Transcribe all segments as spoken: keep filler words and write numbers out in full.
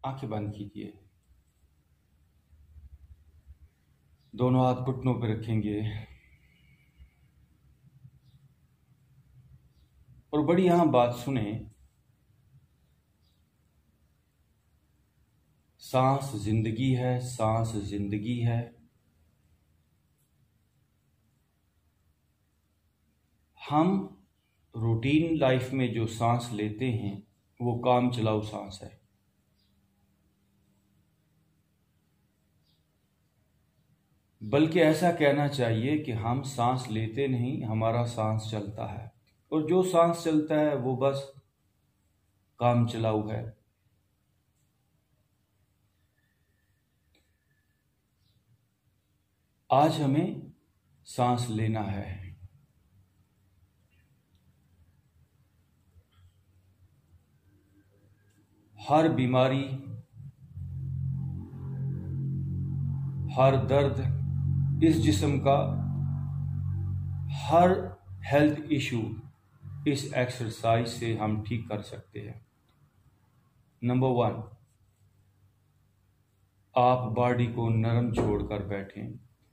आंखें बंद कीजिए। दोनों हाथ घुटनों पर रखेंगे और बड़ी यहां बात सुने। सांस जिंदगी है, सांस जिंदगी है। हम रूटीन लाइफ में जो सांस लेते हैं वो काम चलाऊ सांस है। बल्कि ऐसा कहना चाहिए कि हम सांस लेते नहीं, हमारा सांस चलता है, और जो सांस चलता है वो बस काम चलाऊ है। आज हमें सांस लेना है। हर बीमारी, हर दर्द इस जिस्म का, हर हेल्थ इशू इस एक्सरसाइज से हम ठीक कर सकते हैं। नंबर वन, आप बॉडी को नरम छोड़कर बैठें।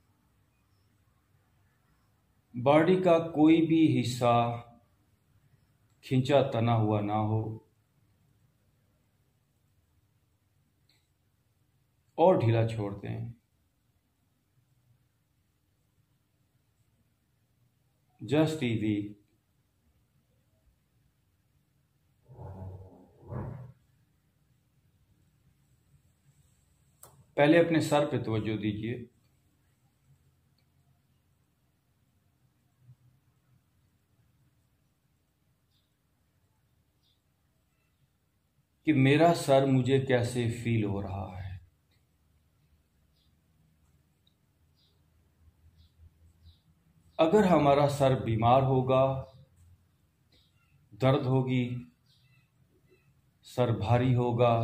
बॉडी का कोई भी हिस्सा खिंचा तना हुआ ना हो और ढीला छोड़ दें। Just easy. पहले अपने सर पे तवज्जो दीजिए। कि मेरा सर मुझे कैसे फील हो रहा है। अगर हमारा सर बीमार होगा, दर्द होगी, सर भारी होगा,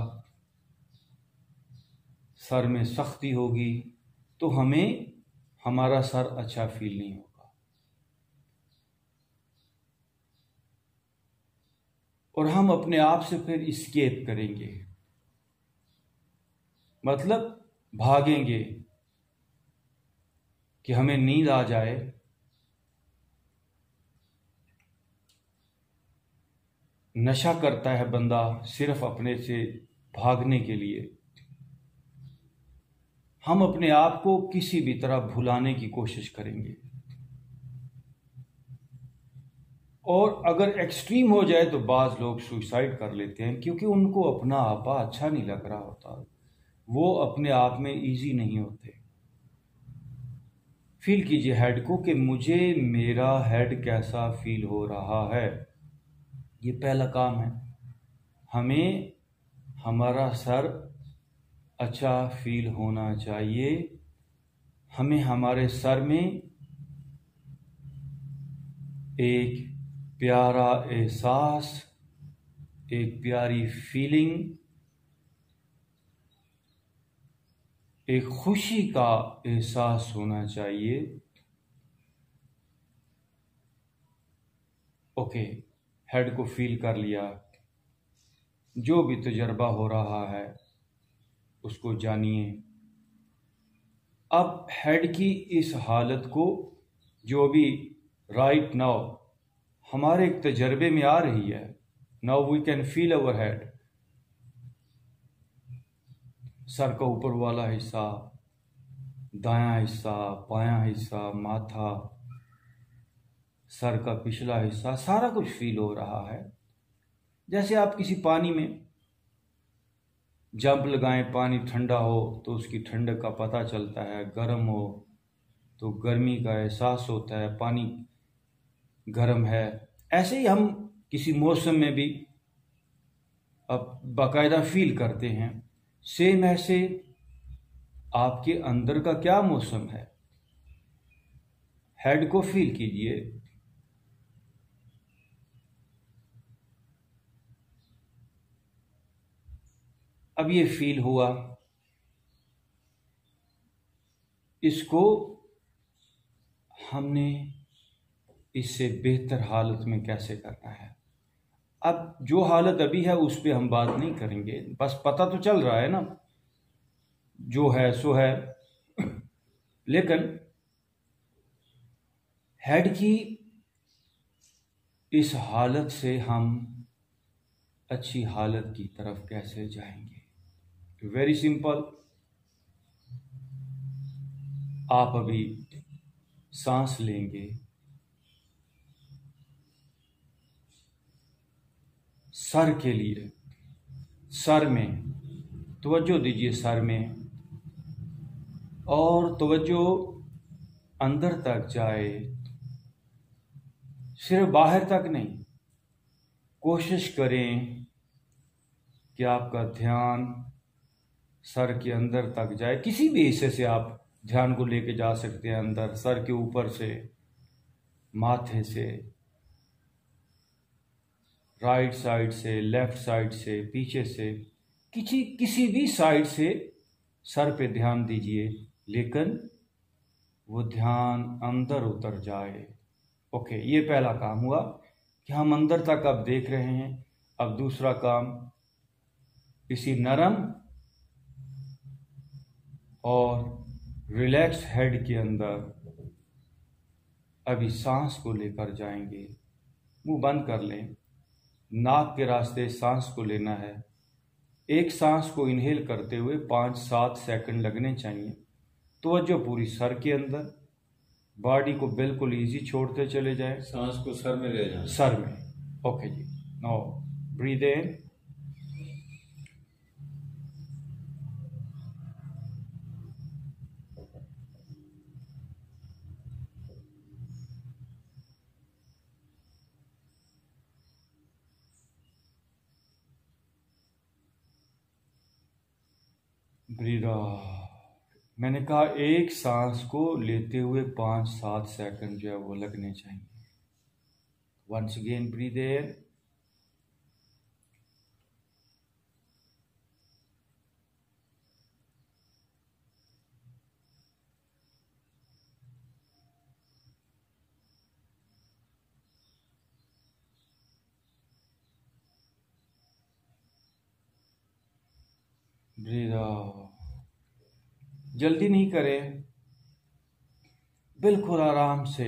सर में सख्ती होगी, तो हमें हमारा सर अच्छा फील नहीं होगा और हम अपने आप से फिर इस्केप करेंगे, मतलब भागेंगे कि हमें नींद आ जाए। नशा करता है बंदा सिर्फ अपने से भागने के लिए। हम अपने आप को किसी भी तरह भुलाने की कोशिश करेंगे और अगर एक्सट्रीम हो जाए तो बाज लोग सुसाइड कर लेते हैं, क्योंकि उनको अपना आपा अच्छा नहीं लग रहा होता, वो अपने आप में इजी नहीं होते। फील कीजिए हेड को कि मुझे मेरा हेड कैसा फील हो रहा है। ये पहला काम है। हमें हमारा सर अच्छा फील होना चाहिए। हमें हमारे सर में एक प्यारा एहसास, एक प्यारी फीलिंग, एक खुशी का एहसास होना चाहिए। ओके, हेड को फील कर लिया। जो भी तजर्बा हो रहा है उसको जानिए। अब हेड की इस हालत को जो भी राइट नाउ हमारे एक तजर्बे में आ रही है, now we can feel our head. सर का ऊपर वाला हिस्सा, दायां हिस्सा, बायां हिस्सा, माथा, सर का पिछला हिस्सा, सारा कुछ फील हो रहा है। जैसे आप किसी पानी में जंप लगाएं, पानी ठंडा हो तो उसकी ठंडक का पता चलता है, गर्म हो तो गर्मी का एहसास होता है, पानी गर्म है। ऐसे ही हम किसी मौसम में भी अब बाकायदा फील करते हैं। सेम ऐसे आपके अंदर का क्या मौसम है, हेड को फील कीजिए। अब ये फील हुआ, इसको हमने इससे बेहतर हालत में कैसे करना है। अब जो हालत अभी है उस पर हम बात नहीं करेंगे, बस पता तो चल रहा है ना, जो है सो है। लेकिन हेड की इस हालत से हम अच्छी हालत की तरफ कैसे जाएंगे? Very simple. आप अभी सांस लेंगे, सर के लिए, सर में तवज्जो दीजिए, सर में, और तवज्जो अंदर तक जाए, सिर्फ बाहर तक नहीं। कोशिश करें कि आपका ध्यान सर के अंदर तक जाए। किसी भी हिस्से से आप ध्यान को लेके जा सकते हैं अंदर, सर के ऊपर से, माथे से, राइट साइड से, लेफ्ट साइड से, पीछे से, किसी किसी भी साइड से सर पे ध्यान दीजिए, लेकिन वो ध्यान अंदर उतर जाए। ओके, ये पहला काम हुआ कि हम अंदर तक अब देख रहे हैं। अब दूसरा काम, इसी नरम और रिलैक्स हेड के अंदर अभी सांस को लेकर जाएंगे। मुंह बंद कर लें, नाक के रास्ते सांस को लेना है। एक सांस को इनहेल करते हुए पाँच सात सेकंड लगने चाहिए। तवज्जो पूरी सर के अंदर, बॉडी को बिल्कुल इजी छोड़ते चले जाए। सांस को सर में ले जाए, सर में। ओके जी। Now breathe in, breathe out. मैंने कहा एक सांस को लेते हुए पाँच सात सेकंड जो है वो लगने चाहिए। Once again breathe in, breathe out. जल्दी नहीं करें, बिल्कुल आराम से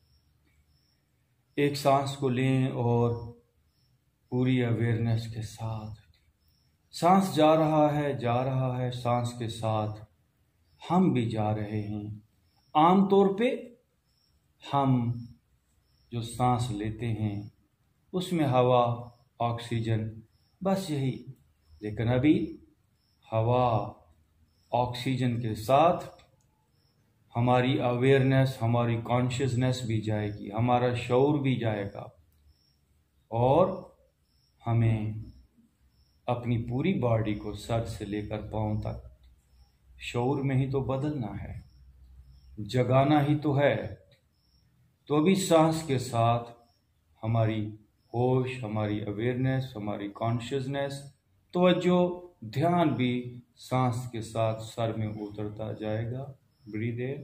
एक सांस को लें और पूरी अवेयरनेस के साथ, सांस जा रहा है, जा रहा है, सांस के साथ हम भी जा रहे हैं। आमतौर पे हम जो सांस लेते हैं उसमें हवा, ऑक्सीजन, बस यही। लेकिन अभी हवा, ऑक्सीजन के साथ हमारी अवेयरनेस, हमारी कॉन्शियसनेस भी जाएगी, हमारा शऊर भी जाएगा, और हमें अपनी पूरी बॉडी को सर से लेकर पांव तक शऊर में ही तो बदलना है, जगाना ही तो है। तो अभी सांस के साथ हमारी होश, हमारी अवेयरनेस, हमारी कॉन्शियसनेस, तवज्जो, ध्यान भी सांस के साथ सर में उतरता जाएगा। Breathe in,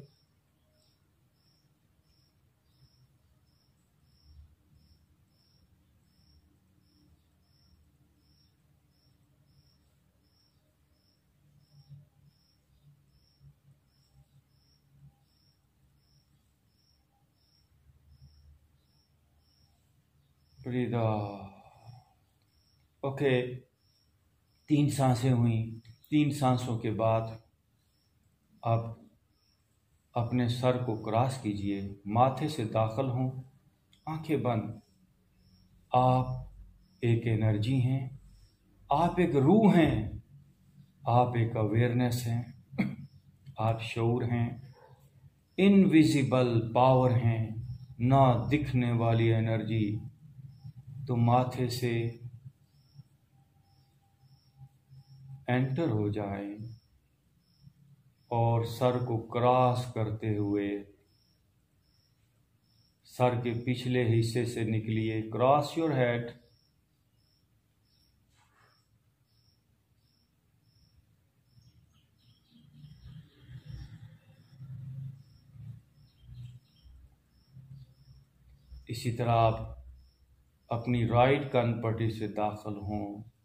breathe out. Okay, तीन सांसें हुई। तीन सांसों के बाद आप अपने सर को क्रॉस कीजिए, माथे से दाखिल हों, आंखें बंद। आप एक एनर्जी हैं, आप एक रूह हैं, आप एक अवेयरनेस हैं, आप शऊर हैं, इनविजिबल पावर हैं, ना दिखने वाली एनर्जी। तो माथे से एंटर हो जाएं और सर को क्रॉस करते हुए सर के पिछले हिस्से से निकलिए। क्रॉस योर हेड, इसी तरह आप अपनी राइट कान पट्टी से दाखिल हों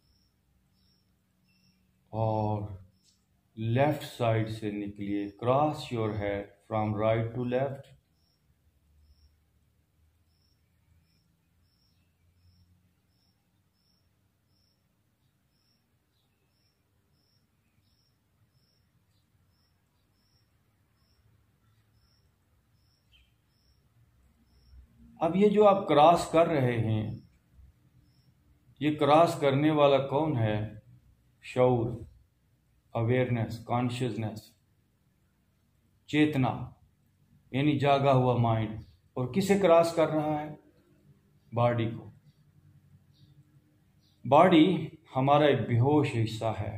और लेफ्ट साइड से निकलिए। Cross your head from right to left. अब ये जो आप क्रॉस कर रहे हैं, ये क्रॉस करने वाला कौन है? शऊर, अवेयरनेस, कॉन्शियसनेस, चेतना, यानी जागा हुआ माइंड। और किसे क्रॉस कर रहा है? बॉडी को। बॉडी हमारा एक बेहोश हिस्सा है।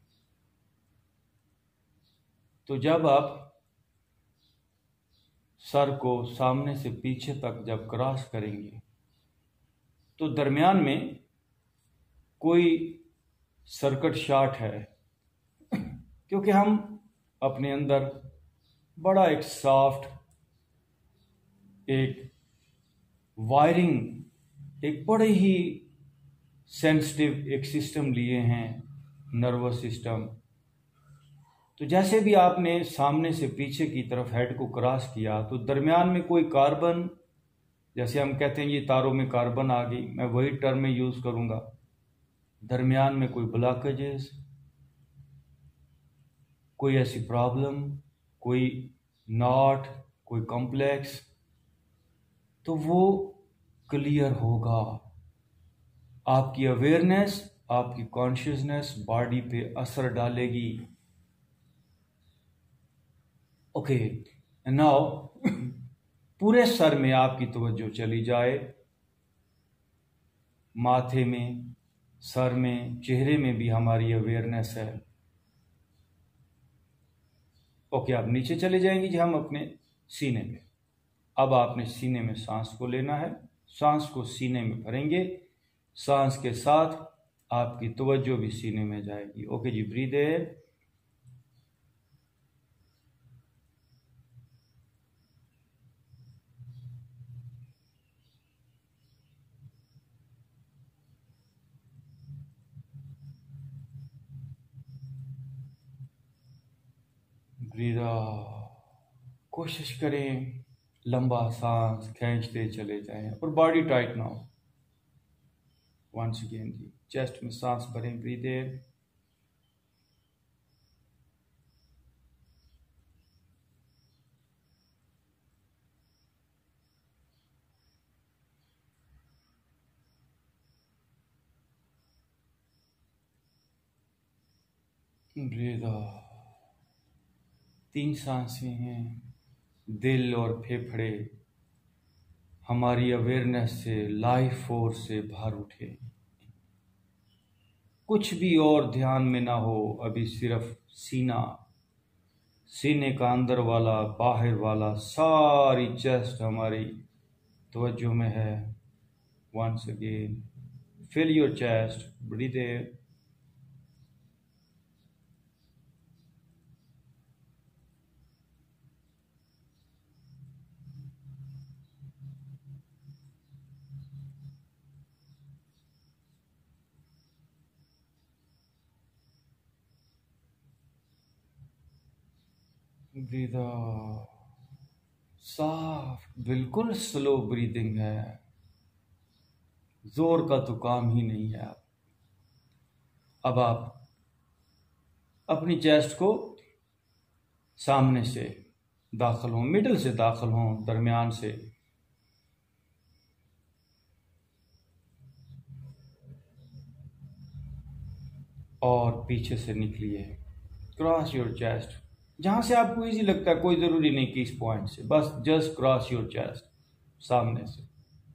तो जब आप सर को सामने से पीछे तक जब क्रॉस करेंगे तो दरमियान में कोई सर्किट शॉर्ट है, क्योंकि हम अपने अंदर बड़ा एक सॉफ्ट एक वायरिंग, एक बड़े ही सेंसिटिव एक सिस्टम लिए हैं, नर्वस सिस्टम। तो जैसे भी आपने सामने से पीछे की तरफ हेड को क्रॉस किया तो दरमियान में कोई कार्बन, जैसे हम कहते हैं ये तारों में कार्बन आ गई, मैं वही टर्म में यूज करूंगा। दरमियान में कोई ब्लॉकेजेस, कोई ऐसी प्रॉब्लम, कोई नॉट, कोई कॉम्प्लेक्स, तो वो क्लियर होगा। आपकी अवेयरनेस, आपकी कॉन्शियसनेस बॉडी पे असर डालेगी। ओके, नाउ पूरे सर में आपकी तवज्जो चली जाए, माथे में, सर में, चेहरे में भी हमारी अवेयरनेस है। ओके, आप नीचे चले जाएंगे जी हम अपने सीने पे। अब आपने सीने में सांस को लेना है, सांस को सीने में भरेंगे, सांस के साथ आपकी तवज्जो भी सीने में जाएगी। ओके जी, ब्रीथ इन, ब्रीथ आउट। कोशिश करें लंबा सांस खींचते चले जाएं और बॉडी टाइट ना हो। वंस अगेन जी, चेस्ट में सांस भरें, ब्रीथ इन, ब्रीथ आउट। तीन सांसें हैं। दिल और फेफड़े हमारी अवेयरनेस से, लाइफ फोर्स से भर उठे। कुछ भी और ध्यान में ना हो, अभी सिर्फ सीना, सीने का अंदर वाला, बाहर वाला, सारी चेस्ट हमारी तवज्जो में है। Once again, fill your chest, breathe in, breathe out. Soft, बिल्कुल स्लो ब्रीदिंग है, जोर का तो काम ही नहीं है। अब आप अपनी चेस्ट को सामने से दाखिल हों, मिडल से दाखिल हों, दरमियान से, और पीछे से निकलिए। क्रॉस योर चेस्ट, जहां से आपको इजी लगता है, कोई जरूरी नहीं कि इस पॉइंट से, बस जस्ट क्रॉस योर चेस्ट सामने से।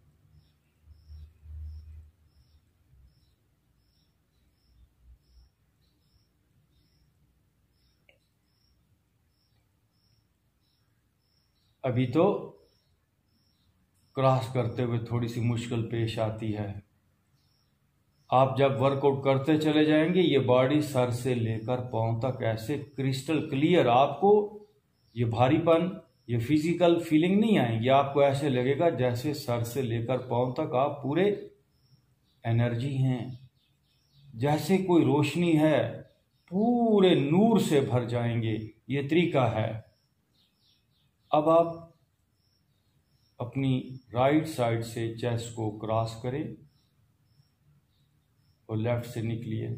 अभी तो क्रॉस करते हुए थोड़ी सी मुश्किल पेश आती है। आप जब वर्कआउट करते चले जाएंगे, ये बॉडी सर से लेकर पांव तक ऐसे क्रिस्टल क्लियर, आपको ये भारीपन, ये फिजिकल फीलिंग नहीं आएंगी। आपको ऐसे लगेगा जैसे सर से लेकर पांव तक आप पूरे एनर्जी हैं, जैसे कोई रोशनी है, पूरे नूर से भर जाएंगे। ये तरीका है। अब आप अपनी राइट साइड से चेस्ट को क्रॉस करें और लेफ्ट से निकलिए।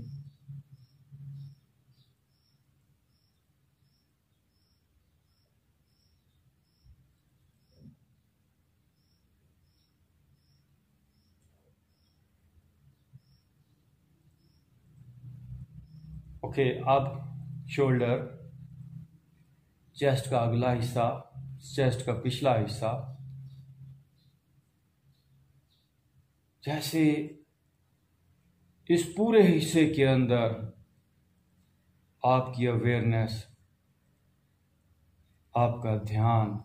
ओके, अब शोल्डर, चेस्ट का अगला हिस्सा, चेस्ट का पिछला हिस्सा, जैसे इस पूरे हिस्से के अंदर आपकी अवेयरनेस, आपका ध्यान,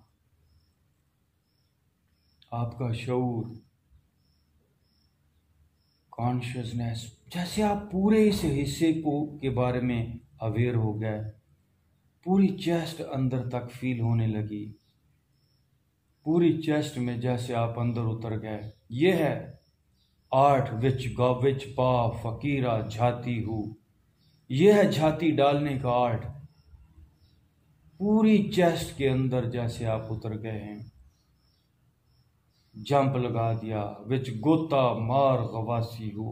आपका शऊर, कॉन्शियसनेस, जैसे आप पूरे इस हिस्से को के बारे में अवेयर हो गए, पूरी चेस्ट अंदर तक फील होने लगी, पूरी चेस्ट में जैसे आप अंदर उतर गए। ये है आर्ट विच गविच पा फकीरा झाती हूँ। यह है झाती डालने का आर्ट। पूरी चेस्ट के अंदर जैसे आप उतर गए हैं, जंप लगा दिया। विच गोता मार गवासी हूँ,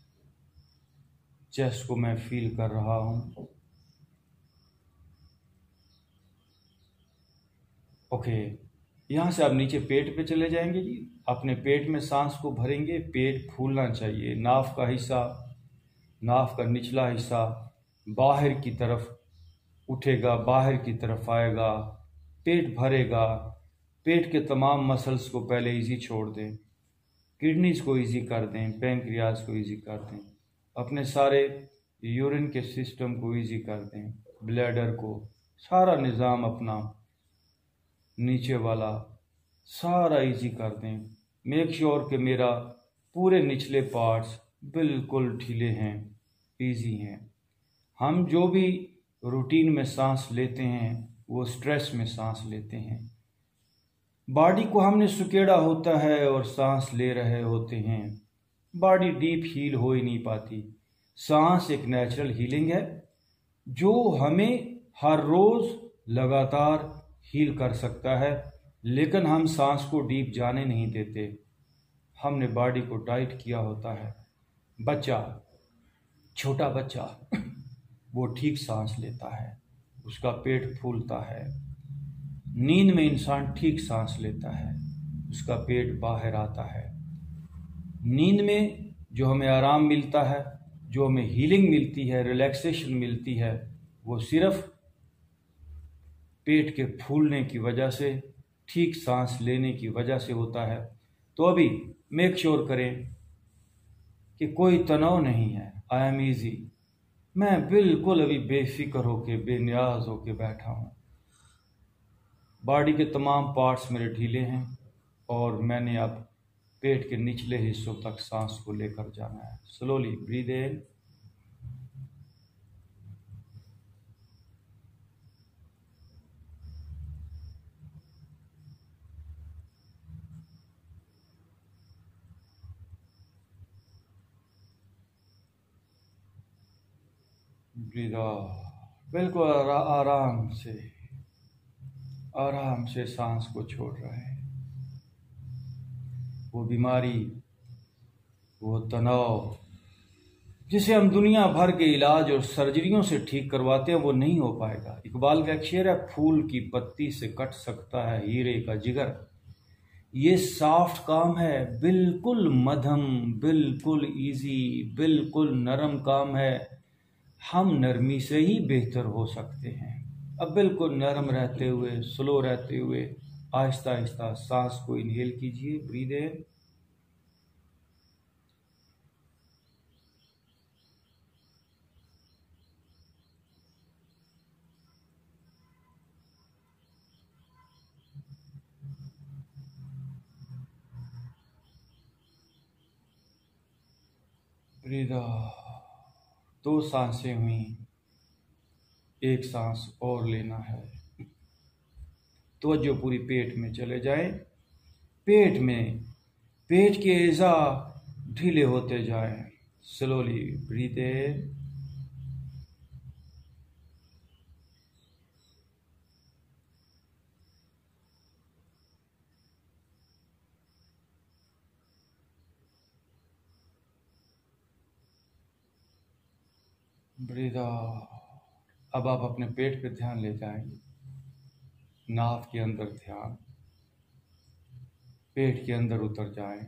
चेस्ट को मैं फील कर रहा हूं। ओके, यहां से आप नीचे पेट पे चले जाएंगे जी। अपने पेट में सांस को भरेंगे, पेट फूलना चाहिए। नाफ का हिस्सा, नाफ का निचला हिस्सा बाहर की तरफ उठेगा, बाहर की तरफ आएगा, पेट भरेगा। पेट के तमाम मसल्स को पहले इजी छोड़ दें, किडनीज को इजी कर दें, पैनक्रियाज को इजी कर दें, अपने सारे यूरिन के सिस्टम को इजी कर दें, ब्लैडर को, सारा निज़ाम अपना नीचे वाला सारा इजी कर दें। मेक श्योर कि मेरा पूरे निचले पार्ट्स बिल्कुल ढीले हैं, इजी हैं। हम जो भी रूटीन में सांस लेते हैं वो स्ट्रेस में सांस लेते हैं। बॉडी को हमने सुकेड़ा होता है और सांस ले रहे होते हैं, बॉडी डीप हील हो ही नहीं पाती। सांस एक नेचुरल हीलिंग है जो हमें हर रोज लगातार हील कर सकता है, लेकिन हम सांस को डीप जाने नहीं देते। हमने बॉडी को टाइट किया होता है। बच्चा, छोटा बच्चा वो ठीक सांस लेता है, उसका पेट फूलता है। नींद में इंसान ठीक सांस लेता है, उसका पेट बाहर आता है। नींद में जो हमें आराम मिलता है, जो हमें हीलिंग मिलती है, रिलैक्सेशन मिलती है, वो सिर्फ पेट के फूलने की वजह से, ठीक सांस लेने की वजह से होता है। तो अभी मेक श्योर करें कि कोई तनाव नहीं है। I am easy. मैं बिल्कुल अभी बेफिक्र होके, बेनियाज होके बैठा हूँ। बॉडी के तमाम पार्ट्स मेरे ढीले हैं और मैंने अब पेट के निचले हिस्सों तक सांस को लेकर जाना है। Slowly breathe in, breathe out. बिल्कुल आराम से, आराम से सांस को छोड़ रहे हैं। वो बीमारी, वो तनाव जिसे हम दुनिया भर के इलाज और सर्जरियों से ठीक करवाते हैं, वो नहीं हो पाएगा। इकबाल का एक शेर है, फूल की पत्ती से कट सकता है हीरे का जिगर। ये सॉफ्ट काम है, बिल्कुल मध्यम, बिल्कुल इजी, बिल्कुल नरम काम है। हम नरमी से ही बेहतर हो सकते हैं। अब बिल्कुल नरम रहते हुए, स्लो रहते हुए, आहिस्ता आहिस्ता सांस को इनहेल कीजिए। Breathe in, breathe out. दो सांसें हुई, एक सांस और लेना है। तो जो पूरी पेट में चले जाए, पेट में, पेट के एजा ढीले होते जाएं। Slowly breathe in, breathe out. अब आप अपने पेट पे ध्यान ले जाएंगे, नाभ के अंदर ध्यान, पेट के अंदर उतर जाएं।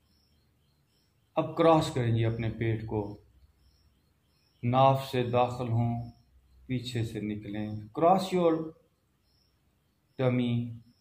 अब क्रॉस करेंगे अपने पेट को, नाभ से दाखिल हों, पीछे से निकलें। क्रॉस योर टमी,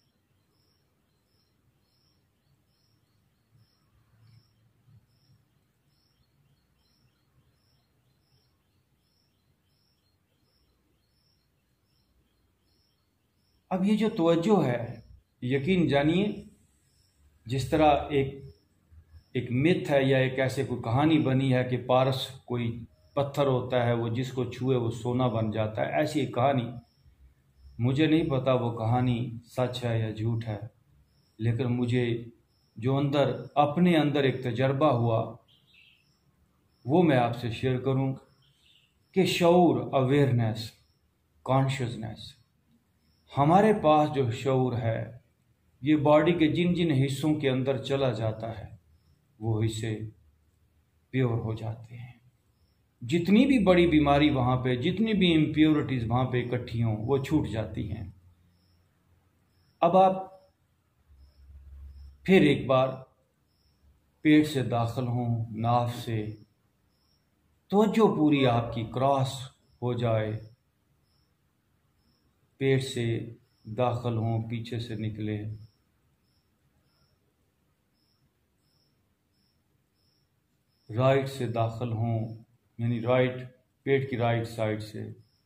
अब ये जो तवज्जो है, यकीन जानिए, जिस तरह एक एक मिथ है या एक ऐसे कोई कहानी बनी है कि पारस कोई पत्थर होता है, वो जिसको छुए वो सोना बन जाता है, ऐसी एक कहानी, मुझे नहीं पता वो कहानी सच है या झूठ है, लेकिन मुझे जो अंदर अपने अंदर एक तजर्बा हुआ वो मैं आपसे शेयर करूं कि शऊर, अवेयरनेस, कॉन्शियसनेस, हमारे पास जो शऊर है ये बॉडी के जिन जिन हिस्सों के अंदर चला जाता है वो हिस्से प्योर हो जाते हैं। जितनी भी बड़ी बीमारी वहाँ पे, जितनी भी इम्प्योरिटीज वहाँ पे इकट्ठी हों वो छूट जाती हैं। अब आप फिर एक बार पेट से दाखिल हों, नाभ से, तो जो पूरी आपकी क्रॉस हो जाए, पेट से दाखिल हों, पीछे से निकले। राइट से दाखिल हों, यानी राइट पेट की राइट साइड से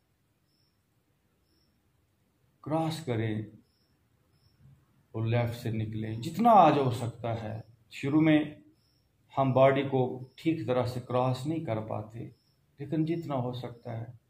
क्रॉस करें और लेफ्ट से निकलें, जितना आज हो सकता है। शुरू में हम बॉडी को ठीक तरह से क्रॉस नहीं कर पाते, लेकिन जितना हो सकता है